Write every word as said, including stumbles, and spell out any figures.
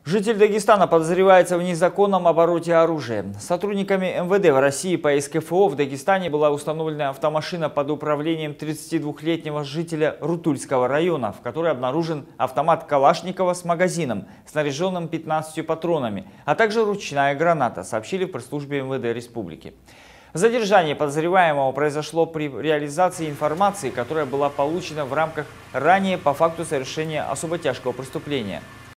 Житель Дагестана подозревается в незаконном обороте оружия. Сотрудниками эм вэ дэ в России по эс ка эф о в Дагестане была установлена автомашина под управлением тридцатидвухлетнего жителя Рутульского района, в которой обнаружен автомат Калашникова с магазином, снаряженным пятнадцатью патронами, а также ручная граната, сообщили в пресс-службе эм вэ дэ республики. Задержание подозреваемого произошло при реализации информации, которая была получена в рамках ранее по факту совершения особо тяжкого преступления.